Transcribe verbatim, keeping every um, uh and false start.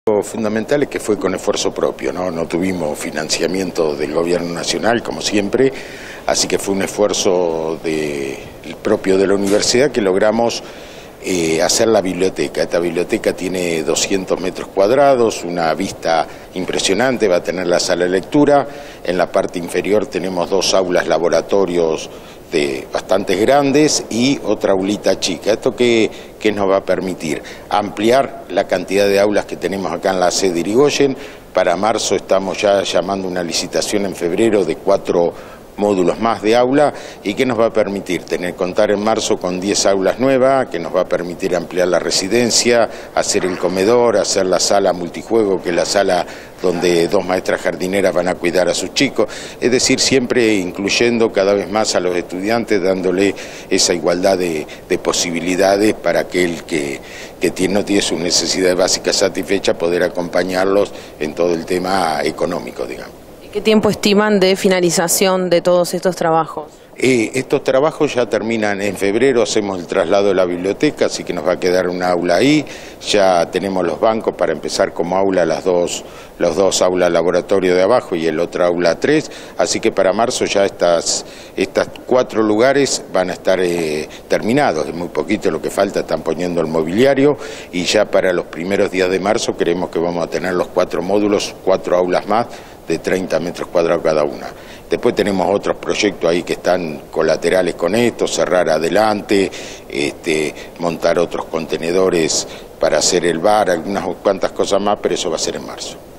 Lo fundamental es que fue con esfuerzo propio, ¿no? No tuvimos financiamiento del gobierno nacional, como siempre, así que fue un esfuerzo de, propio de la universidad que logramos eh, hacer la biblioteca. Esta biblioteca tiene doscientos metros cuadrados, una vista impresionante, va a tener la sala de lectura, en la parte inferior tenemos dos aulas laboratorios de bastante grandes y otra aulita chica. ¿Esto qué, qué nos va a permitir? Ampliar la cantidad de aulas que tenemos acá en la sede de Irigoyen. Para marzo estamos ya llamando una licitación en febrero de cuatro módulos más de aula y que nos va a permitir tener contar en marzo con diez aulas nuevas, que nos va a permitir ampliar la residencia, hacer el comedor, hacer la sala multijuego, que es la sala donde dos maestras jardineras van a cuidar a sus chicos, es decir, siempre incluyendo cada vez más a los estudiantes, dándole esa igualdad de, de posibilidades para aquel que, que tiene, no tiene sus necesidades básicas satisfechas, poder acompañarlos en todo el tema económico, digamos. ¿Qué tiempo estiman de finalización de todos estos trabajos? Eh, estos trabajos ya terminan en febrero, hacemos el traslado de la biblioteca, así que nos va a quedar una aula ahí, ya tenemos los bancos para empezar como aula las dos, los dos aulas laboratorio de abajo y el otro aula tres, así que para marzo ya estas, estas cuatro lugares van a estar eh, terminados, es muy poquito lo que falta, están poniendo el mobiliario y ya para los primeros días de marzo creemos que vamos a tener los cuatro módulos, cuatro aulas más, de treinta metros cuadrados cada una. Después tenemos otros proyectos ahí que están colaterales con esto, cerrar adelante, este, montar otros contenedores para hacer el bar, algunas cuantas cosas más, pero eso va a ser en marzo.